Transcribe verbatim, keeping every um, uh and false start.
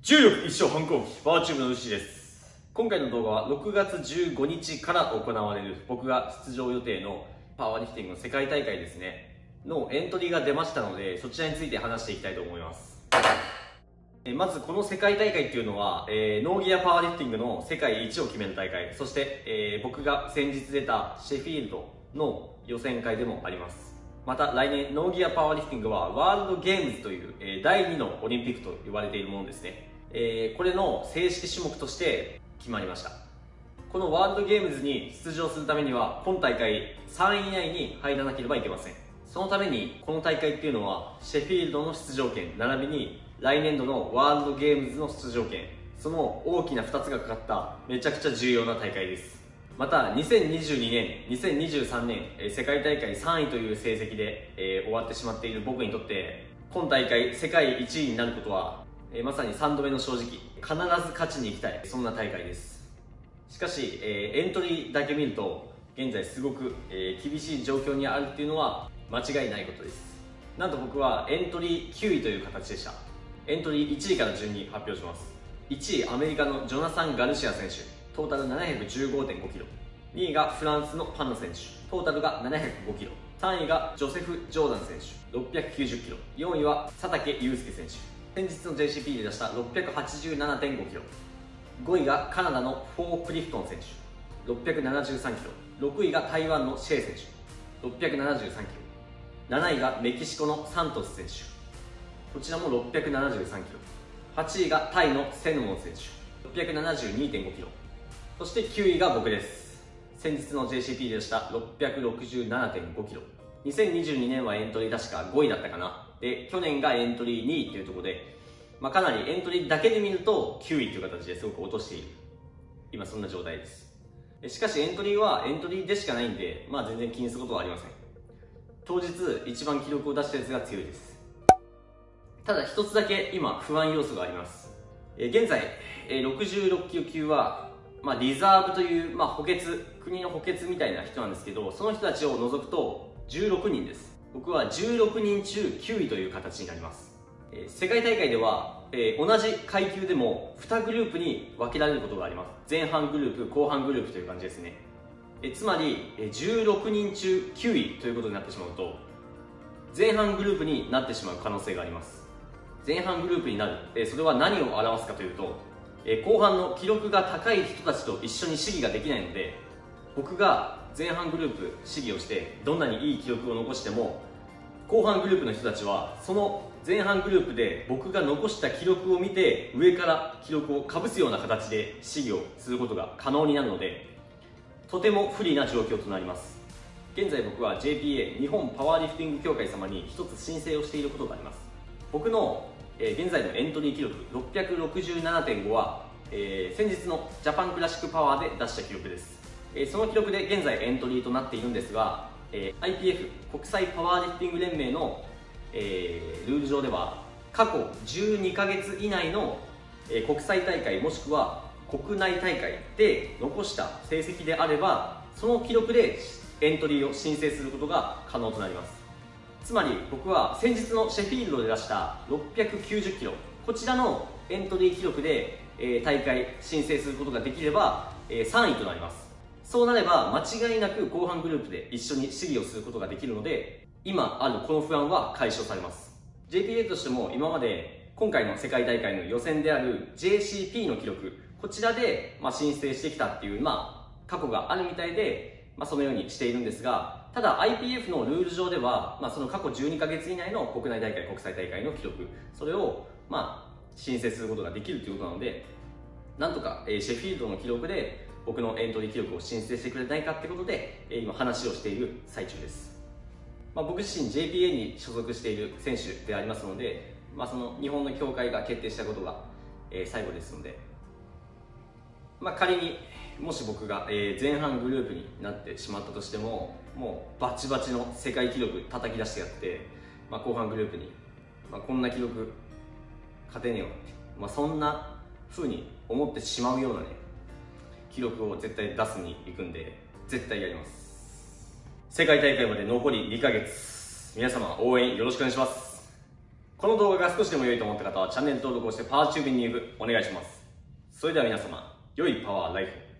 重力一生反抗期パワーチューブの牛です。今回の動画はろくがつじゅうごにちから行われる僕が出場予定のパワーリフティングの世界大会ですねのエントリーが出ましたので、そちらについて話していきたいと思います。まずこの世界大会っていうのは、えー、ノーギアパワーリフティングの世界一を決める大会、そして、えー、僕が先日出たシェフィールドの予選会でもあります。また来年ノーギアパワーリフティングはワールドゲームズという、えー、だいにのオリンピックと言われているものですね。えー、これの正式種目として決まりました。このワールドゲームズに出場するためには今大会さんい以内に入らなければいけません。そのためにこの大会っていうのはシェフィールドの出場権並びに来年度のワールドゲームズの出場権、その大きなふたつがかかっためちゃくちゃ重要な大会です。またにせんにじゅうにねん、にせんにじゅうさんねん、えー、世界大会さんいという成績で、えー、終わってしまっている僕にとって今大会世界いちいになることは、えー、まさにさんどめの正直、必ず勝ちに行きたい、そんな大会です。しかし、えー、エントリーだけ見ると現在すごく、えー、厳しい状況にあるっていうのは間違いないことです。なんと僕はエントリーきゅういという形でした。エントリーいちいから順に発表します。いちいアメリカのジョナサン・ガルシア選手、トータル ななひゃくじゅうごてんごキロ。にいがフランスのパンナ選手、トータルが ななひゃくごキロ。さんいがジョセフ・ジョーダン選手、ろっぴゃくきゅうじゅっキロ。よんいは佐竹祐介選手、先日の ジェーシーピー で出した ろっぴゃくはちじゅうななてんごキロ。ごいがカナダのフォー・クリフトン選手、ろっぴゃくななじゅうさんキロ。ろくいが台湾のシェイ選手、ろっぴゃくななじゅうさんキロ。なないがメキシコのサントス選手、こちらもろっぴゃくななじゅうさんキロ。はちいがタイのセヌモン選手、ろっぴゃくななじゅうにてんごキロ。そしてきゅういが僕です。先日の ジェーシーピー でした ろっぴゃくろくじゅうななてんごキロ。にせんにじゅうにねんはエントリー確かごいだったかな。で、去年がエントリーにいっていうところで、まあ、かなりエントリーだけで見るときゅういという形ですごく落としている。今そんな状態です。しかしエントリーはエントリーでしかないんで、まあ全然気にすることはありません。当日一番記録を出したやつが強いです。ただ一つだけ今不安要素があります。え現在ろくじゅうろっキロ級は、まあ、リザーブという、まあ、補欠、国の補欠みたいな人なんですけど、その人たちを除くとじゅうろくにんです。僕はじゅうろくにんちゅうきゅういという形になります。え世界大会では、えー、同じ階級でもにグループに分けられることがあります。前半グループ、後半グループという感じですね。えつまりじゅうろくにんちゅうきゅういということになってしまうと前半グループになってしまう可能性があります。前半グループになる、えそれは何を表すかというと、え後半の記録が高い人たちと一緒に試技ができないので、僕が前半グループ試技をしてどんなにいい記録を残しても後半グループの人たちはその前半グループで僕が残した記録を見て上から記録をかぶすような形で試技をすることが可能になるので、とても不利な状況となります。現在僕は ジェーピーエー 日本パワーリフティング協会様に一つ申請をしていることがあります。僕の、えー、現在のエントリー記録ろっぴゃくろくじゅうななてんごは、えー、先日のジャパンクラシックパワーで出した記録です。えー、その記録で現在エントリーとなっているんですが、えー、アイピーエフ 国際パワーリフティング連盟の、えー、ルール上では過去じゅうにかげつ以内の、えー、国際大会もしくは国内大会で残した成績であればその記録でエントリーを申請することが可能となります。つまり僕は先日のシェフィールドで出したろっぴゃくきゅうじゅっキロ、こちらのエントリー記録で、えー、大会申請することができれば、えー、さんいとなります。そうなれば間違いなく後半グループで一緒に試技をすることができるので、今あるこの不安は解消されます。 ジェーピーエー としても今まで今回の世界大会の予選である ジェーシーピー の記録、こちらで、まあ、申請してきたっていう、まあ、過去があるみたいで、まあ、そのようにしているんですが、ただ アイピーエフ のルール上では、まあ、その過去じゅうにかげつ以内の国内大会、国際大会の記録、それを、まあ、申請することができるということなので、なんとか、えー、シェフィールドの記録で僕のエントリー記録を申請してくれないかってことで、えー、今話をしている最中です。まあ、僕自身 ジェーピーエー に所属している選手でありますので、まあ、その日本の協会が決定したことが、えー、最後ですので、まあ、仮にもし僕が、えー、前半グループになってしまったとしても、もうバチバチの世界記録叩き出してやって、まあ、後半グループに、まあ、こんな記録勝てねえよって、まあ、そんな風に思ってしまうようなね記録を絶対出すに行くんで、絶対やります。世界大会まで残りにかげつ、皆様応援よろしくお願いします。 この動画が少しでも良いと思った方はチャンネル登録をしてパワーチューブに入部お願いします。それでは皆様、良いパワーライフを。